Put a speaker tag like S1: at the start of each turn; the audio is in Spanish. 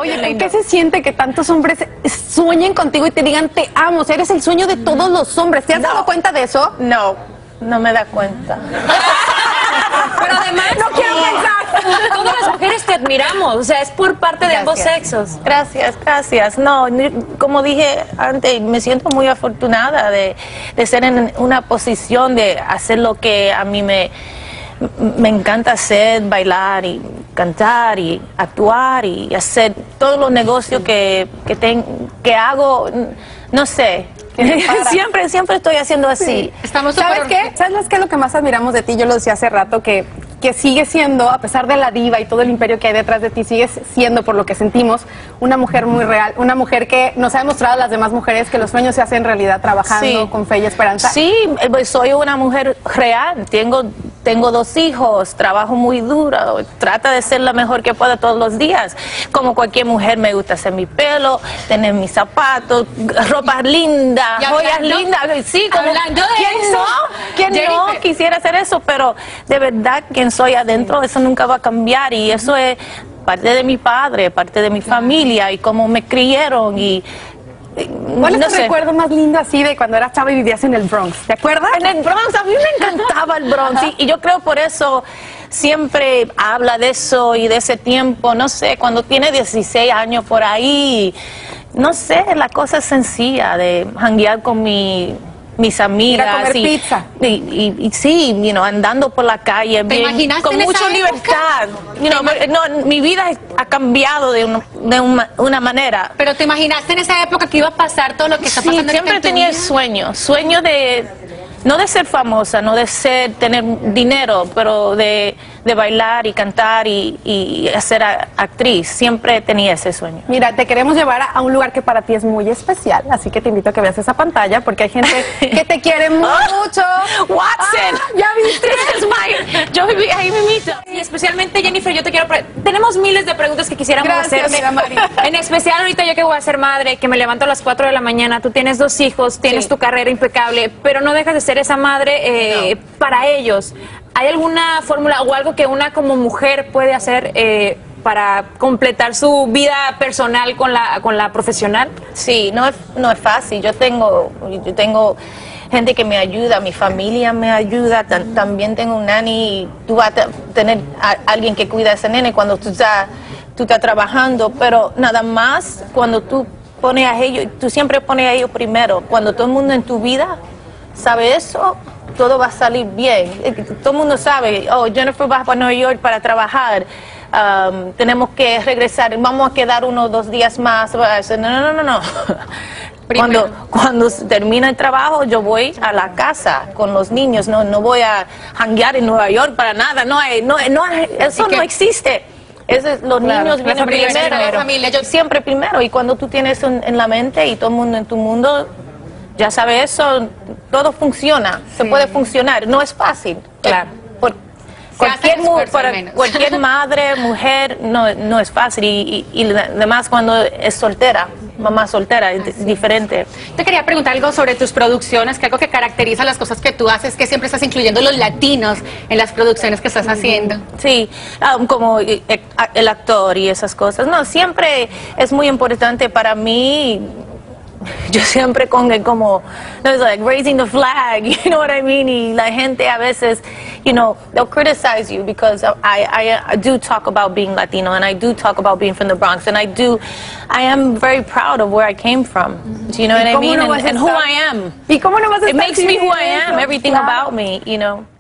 S1: Oye, ¿qué se siente que tantos hombres sueñen contigo y te digan te amo? O sea, eres el sueño de todos los hombres. ¿Te has dado cuenta de eso?
S2: No, no me da cuenta.
S3: Pero además,
S1: no quiero pensar.
S3: Todas las mujeres te admiramos, o sea, es por parte de ambos sexos.
S2: Gracias, gracias. No, como dije antes, me siento muy afortunada de ser en una posición de hacer lo que a mí me encanta hacer, bailar y cantar y actuar y hacer todos los negocios que hago, no sé. siempre estoy haciendo así.
S1: Sí. ¿Sabes qué? ¿Sabes qué es lo que más admiramos de ti? Yo lo decía hace rato, que sigues siendo, a pesar de la diva y todo el imperio que hay detrás de ti, sigues siendo, por lo que sentimos, una mujer muy real, una mujer que nos ha demostrado a las demás mujeres que los sueños se hacen realidad trabajando con fe y esperanza.
S2: Sí, pues soy una mujer real, tengo 2 hijos, trabajo muy duro, trata de ser la mejor que pueda todos los días. Como cualquier mujer me gusta hacer mi pelo, tener mis zapatos, ropa linda, joyas lindas. Sí, como, ¿quién no quisiera hacer eso? Pero de verdad, quien soy adentro, eso nunca va a cambiar y eso es parte de mi padre, parte de mi familia y cómo me criaron y
S1: ¿cuál es tu recuerdo más lindo así de cuando eras chava y vivías en el Bronx? ¿Te acuerdas?
S2: En el Bronx, a mí me encantaba el Bronx y yo creo por eso siempre habla de eso y de ese tiempo, no sé, cuando tiene 16 años por ahí, no sé, la cosa es sencilla de janguear con mis amigas.
S1: Ir a comer pizza.
S2: Y sí, andando por la calle.
S3: ¿Te imaginaste
S2: con
S3: en
S2: mucha
S3: esa
S2: libertad. Mi vida ha cambiado de una manera.
S3: Pero ¿te imaginaste en esa época que iba a pasar todo lo que está pasando?
S2: Siempre tenía el sueño de, no de ser famosa, no de tener dinero, pero de bailar y cantar y ser actriz. Siempre tenía ese sueño.
S1: Mira, te queremos llevar a un lugar que para ti es muy especial, así que te invito a que veas esa pantalla porque hay gente que te quiere mucho.
S2: Watson,
S1: ¿ya viste?
S2: Yo viví ahí mismo.
S3: Y especialmente, Jennifer, yo te quiero... Tenemos miles de preguntas que quisiéramos hacerte. En especial ahorita yo que voy a ser madre, que me levanto a las 4 de la mañana, tú tienes 2 hijos, tienes tu carrera impecable, pero no dejas de ser esa madre para ellos. ¿Hay alguna fórmula o algo que una como mujer puede hacer para completar su vida personal con la profesional?
S2: Sí, no es fácil. Yo tengo gente que me ayuda, mi familia me ayuda, también tengo un nanny, tú vas a tener a alguien que cuida a ese nene cuando tú estás trabajando, pero nada más cuando tú pones a ellos, tú siempre pones a ellos primero, cuando todo el mundo en tu vida sabe eso, todo va a salir bien. Todo el mundo sabe, Jennifer va para Nueva York para trabajar, tenemos que regresar, vamos a quedar 1 o 2 días más. No. Cuando termina el trabajo, yo voy a la casa con los niños, no voy a janguear en Nueva York para nada, eso no existe. Los niños vienen primero, la familia, yo siempre primero, y cuando tú tienes eso en la mente y todo el mundo en tu mundo, ya sabes eso, todo funciona, se puede funcionar, no es fácil.
S3: Claro.
S2: Cualquier madre, mujer, no es fácil y además cuando es soltera, mamá soltera, es diferente.
S4: Te quería preguntar algo sobre tus producciones, que algo que caracteriza las cosas que tú haces, que siempre estás incluyendo los latinos en las producciones que estás haciendo.
S2: Sí, como el actor y esas cosas. No, siempre es muy importante para mí. Yo siempre como, like raising the flag, you know what I mean? Y la gente a veces, they'll criticize you because I do talk about being Latino and I do talk about being from the Bronx and I am very proud of where I came from. Do you know what I mean? And who I am.
S1: ¿Y cómo no vas a
S2: It makes me who I am, everything about me,